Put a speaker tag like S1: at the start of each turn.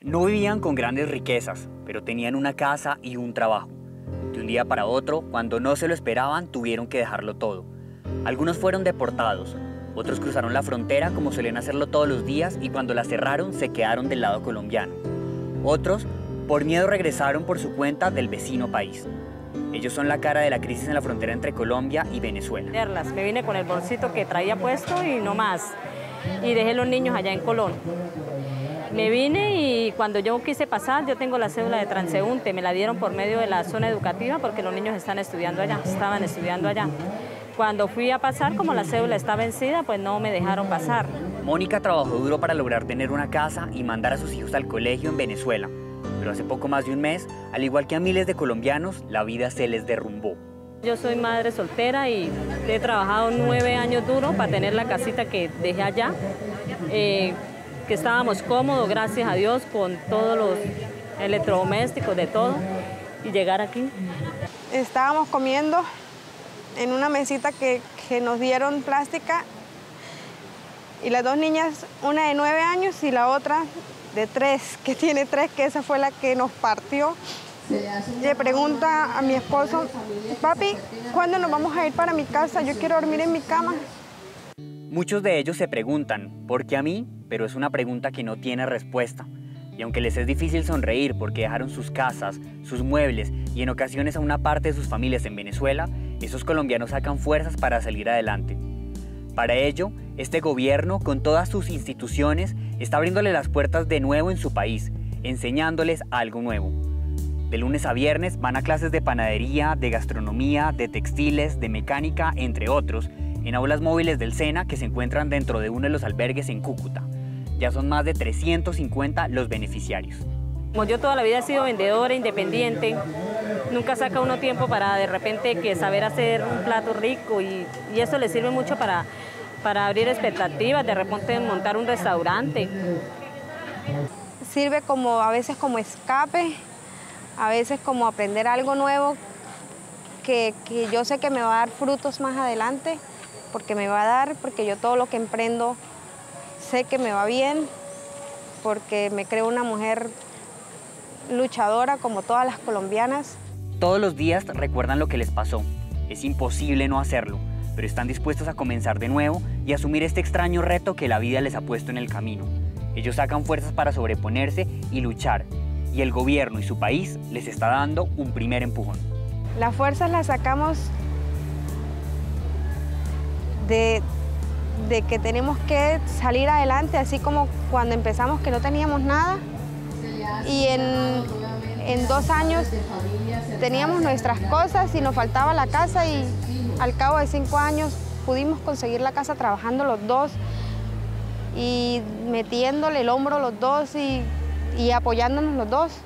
S1: No vivían con grandes riquezas, pero tenían una casa y un trabajo. De un día para otro, cuando no se lo esperaban, tuvieron que dejarlo todo. Algunos fueron deportados, otros cruzaron la frontera como suelen hacerlo todos los días y cuando la cerraron se quedaron del lado colombiano. Otros, por miedo, regresaron por su cuenta del vecino país. Ellos son la cara de la crisis en la frontera entre Colombia y Venezuela.
S2: Me vine con el bolsito que traía puesto y no más. Y dejé los niños allá en Colón. Me vine y cuando yo quise pasar, yo tengo la cédula de transeúnte, me la dieron por medio de la zona educativa porque los niños estaban estudiando allá. Cuando fui a pasar, como la cédula está vencida, pues no me dejaron pasar.
S1: Mónica trabajó duro para lograr tener una casa y mandar a sus hijos al colegio en Venezuela. Pero hace poco más de un mes, al igual que a miles de colombianos, la vida se les derrumbó.
S2: Yo soy madre soltera y he trabajado 9 años duro para tener la casita que dejé allá. Que estábamos cómodos, gracias a Dios, con todos los electrodomésticos, de todo, y llegar aquí.
S3: Estábamos comiendo en una mesita que nos dieron plástica y las dos niñas, una de 9 años y la otra de 3, que tiene 3, que esa fue la que nos partió. Le pregunta a mi esposo, papi, ¿cuándo nos vamos a ir para mi casa? Yo quiero dormir en mi cama.
S1: Muchos de ellos se preguntan, ¿por qué a mí? Pero es una pregunta que no tiene respuesta. Y aunque les es difícil sonreír porque dejaron sus casas, sus muebles y en ocasiones a una parte de sus familias en Venezuela, esos colombianos sacan fuerzas para salir adelante. Para ello, este gobierno, con todas sus instituciones, está abriéndole las puertas de nuevo en su país, enseñándoles algo nuevo. De lunes a viernes van a clases de panadería, de gastronomía, de textiles, de mecánica, entre otros, en aulas móviles del SENA que se encuentran dentro de uno de los albergues en Cúcuta. Ya son más de 350 los beneficiarios.
S2: Como yo toda la vida he sido vendedora independiente, nunca saca uno tiempo para de repente que saber hacer un plato rico y eso le sirve mucho para abrir expectativas, de repente montar un restaurante.
S3: Sirve como a veces como escape, a veces como aprender algo nuevo que yo sé que me va a dar frutos más adelante, porque yo todo lo que emprendo sé que me va bien, porque me creo una mujer luchadora como todas las colombianas.
S1: Todos los días recuerdan lo que les pasó. Es imposible no hacerlo, pero están dispuestos a comenzar de nuevo y asumir este extraño reto que la vida les ha puesto en el camino. Ellos sacan fuerzas para sobreponerse y luchar, y el gobierno y su país les está dando un primer empujón.
S3: Las fuerzas las sacamos de que tenemos que salir adelante, así como cuando empezamos que no teníamos nada y en 2 años teníamos nuestras cosas y nos faltaba la casa y al cabo de 5 años pudimos conseguir la casa trabajando los dos y metiéndole el hombro los dos y apoyándonos los dos.